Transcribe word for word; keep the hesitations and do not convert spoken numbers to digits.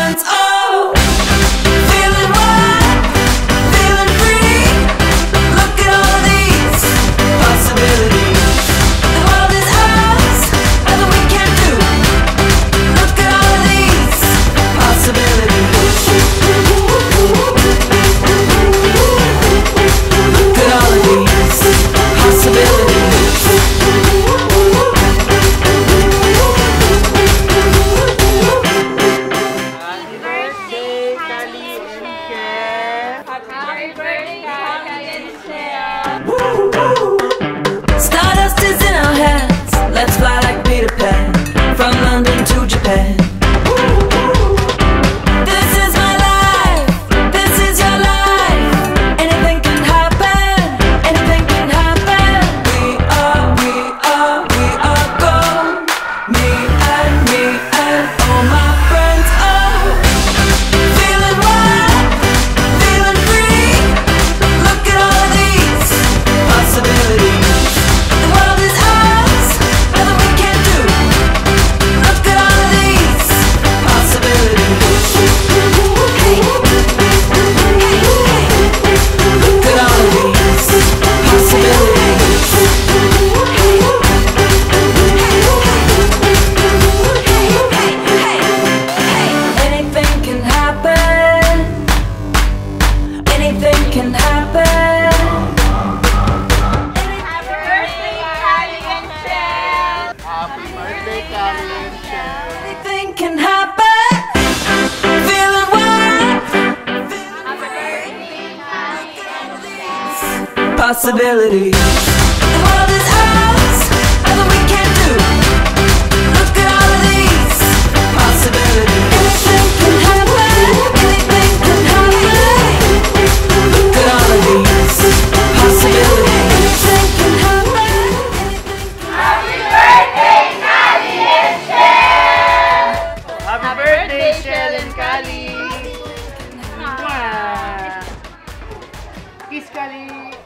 friends. Oh, feeling wild, feeling free. Look at all these possibilities. The world is ours, nothing we can't do. Look at all these possibilities. Look at all of these possibilities. Happy birthday, Cali and Ciel. Happy birthday, Cali and Ciel. Stardust is in our hands. Let's fly like Peter Pan, from London to Japan. This is my life. This is your life. Anything can happen. Anything can happen. We are, we are, we are gold. Me and me and all my friends. Oh, feeling wild, feeling free. Look at all of these possibilities. The world is ours, nothing we can't do. Look at all of these possibilities. Hey, hey, look at all of these possibilities. Anything can happen. Anything can happen. Happy birthday, Cali and Ciel. Happy birthday, Cali and Ciel. Anything can happen. Feeling wild. Happy birthday, Cali and Ciel. Possibilities. The world is ours, nothing we can't do. Look at all of these possibilities. Anything can happen. Anything can happen. Look at all of these possibilities. Anything can happen. Happy birthday, Cali and Ciel. Happy birthday, Ciel and Cali. Mwah. Kiss, Cali.